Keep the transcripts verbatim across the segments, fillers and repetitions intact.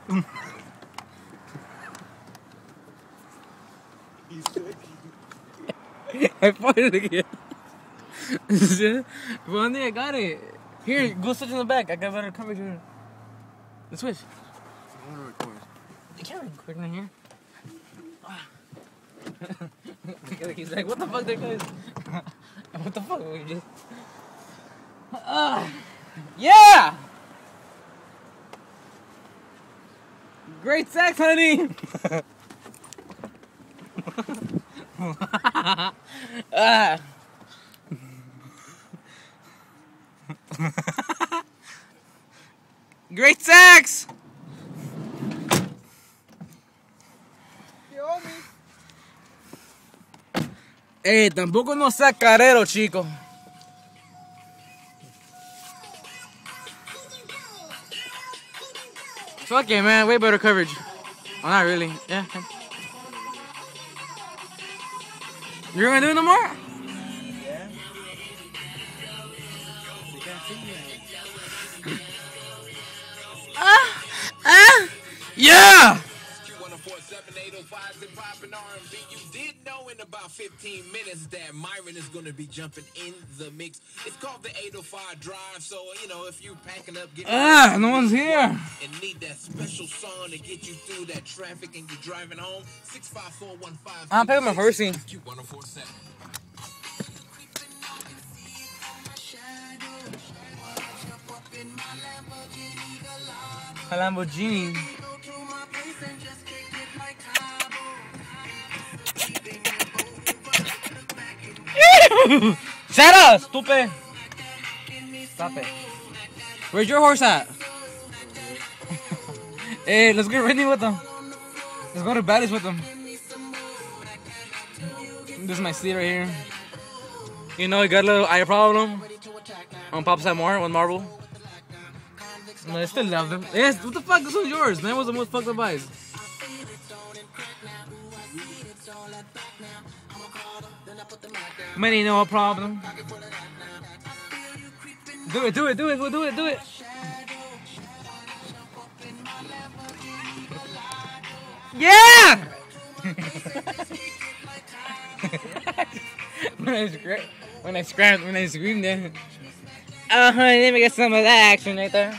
I farted again. One day I got it. Here, go switch in the back. I got better coverage here. Let's switch. I want to record. You can't record in here. He's like, what the fuck, there guys? What the fuck? We just. Uh, yeah! Great sex, honey! ah. Great sex! Eh, tampoco no sea carero, chico. Fuck it, man. Way better coverage. Oh, not really. Yeah. You're gonna do it no more? Yeah. You can't see me. Ah! Ah! Yeah! You did know in about fifteen minutes that Myron is going to be jumping in the mix. It's called the eight oh five drive, so you know if you're packing up, getting ah, no one's here, and need that special song to get you through that traffic and you're driving home. Six five four one five. I'm picking my horsey. A Lamborghini. Shut up, stupid! Stop it. Where's your horse at? Hey, let's get ready with them. Let's go to Bally's with them. This is my seat right here. You know, you got a little eye problem. On Pop Side more with Marvel. No, I still love them. Yes, what the fuck? This one's yours. That was the most fucked up eyes. Many no problem. Do it, do it, do it, do it, do it. Yeah! when I screamed, when I screamed, when I screamed there. Uh huh. Let me get some of that action right there.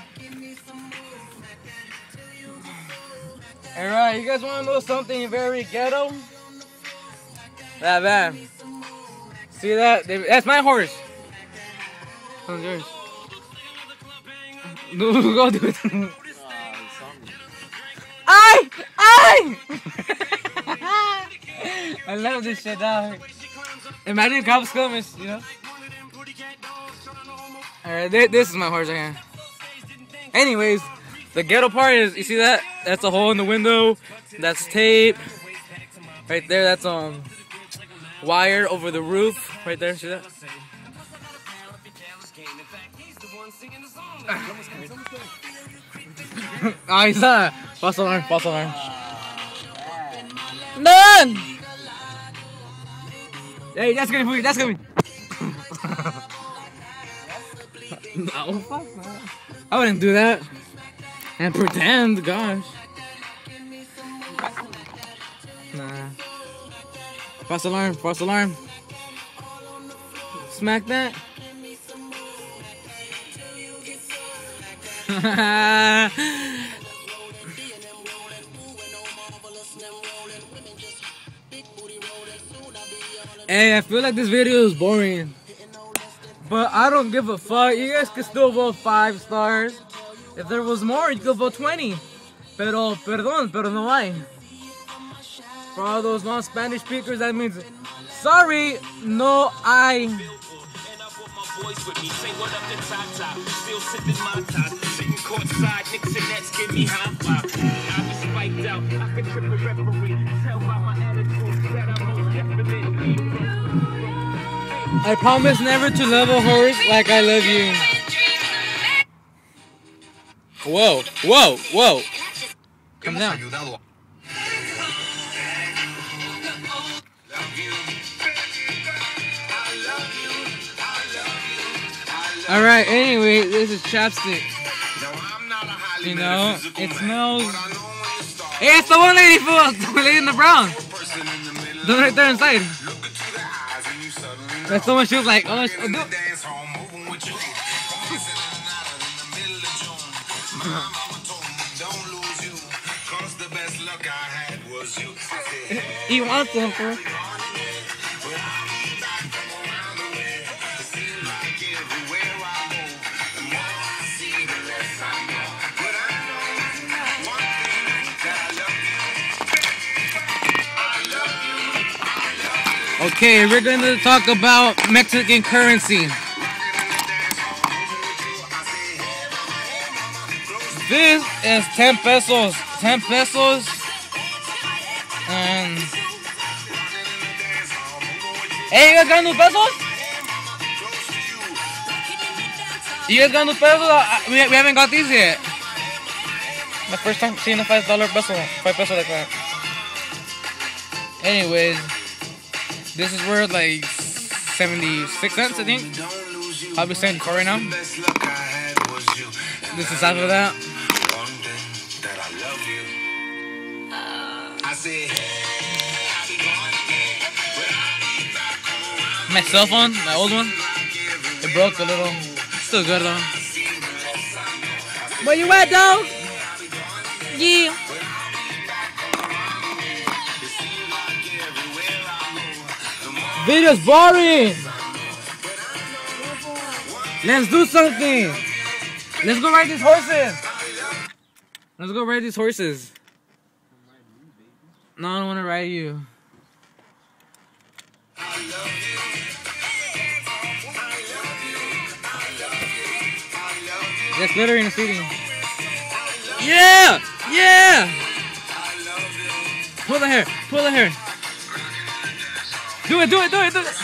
All right, you guys want to know something very ghetto? That bad. See that? That's my horse. That's yours. No, go do it. I, I. I love this shit, dog. Imagine cops coming, you know. All right, th this is my horse right here. Anyways, the ghetto part is, you see that? That's a hole in the window. That's tape. Right there, that's um wire over the roof. Right there, see that? Ah, he's not. False alarm, false alarm. None! Hey, that's gonna be, that's gonna be. No, fuck that. I wouldn't do that. And pretend, gosh. Nah. False alarm, false alarm. Smack that. Hey, I feel like this video is boring. But I don't give a fuck. You guys can still vote five stars. If there was more, you could vote twenty. Pero, perdón, pero no hay. For all those non-Spanish speakers, that means sorry, no hay. I promise never to love a horse like I love you. Whoa, whoa, whoa. Come down. Alright, anyway, this is Chapstick. No, I'm not a You know, it smells. Hey, it's the one lady, fool. The one lady in the brown. The one right there inside. That's the one she was like, oh, oh do he wants them, fool. Okay, we're going to talk about Mexican currency. This is ten pesos. ten pesos. And hey, you guys got new pesos? You guys got new pesos? Uh, we, we haven't got these yet. My first time seeing a five dollar peso. five peso like that. Anyways, this is worth like seventy-six cents, I think. I'll be saying for right now. This is after that. My cell phone, my old one, it broke a little. Still good though. Where you at, dog? Yeah. Video's boring. Let's do something. Let's go ride these horses. Let's go ride these horses. No, I don't want to ride you. There's glitter in the seating. Yeah! Yeah! Pull the hair. Pull the hair. Do it, do it, do it, do it.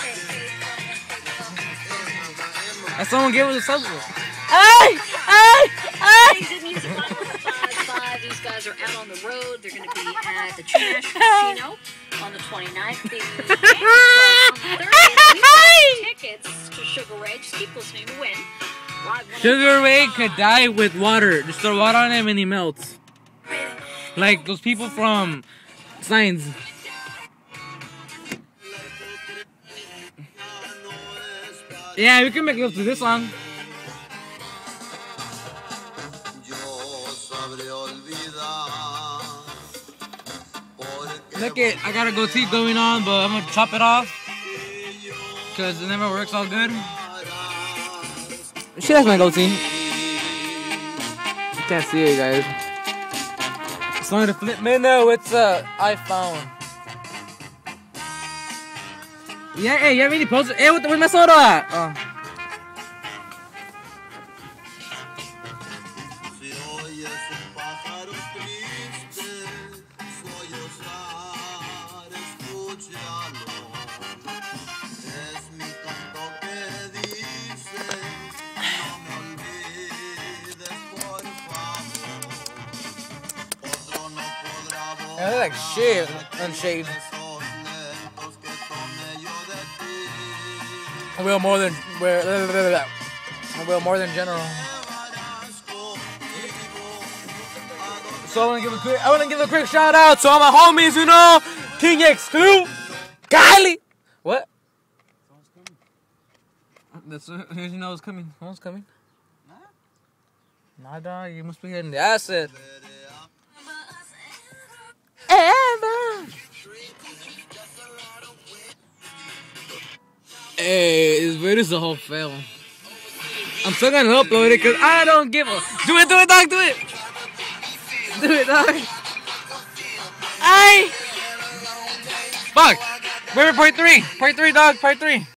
And someone gave us a subway. Hey! Hey! Hey! These guys are out on the road. They're going to be at the Trash Casino on the twenty-ninth. The tickets to Sugar Ray. Just keep listening to win. Sugar Ray could die with water. Just throw water on him and he melts. Like those people from Signs. Yeah, we can make love to this song. Look it, I got a goatee going on, but I'm gonna chop it off because it never works all good. She likes my goatee. You can't see it, guys. It's only the flip menu. It's a iPhone. Yeah, hey, you have any posters? Hey, where's my soda at? Oh. I look like shit, unshaved. Well, more than well, well, more than general. So I want to give a quick, I want to give a quick shout out to all my homies, you know, King X Clue, Kylie. What? That's you know it's coming. Someone's coming. Nah, dog, you must be hitting the acid. Ever. Hey, this video's a whole fail. I'm still gonna upload it because I don't give a. Do it, do it, dog, do it. Do it, dog. Ay. Fuck. Wait for part three. Part three, dog. Part three.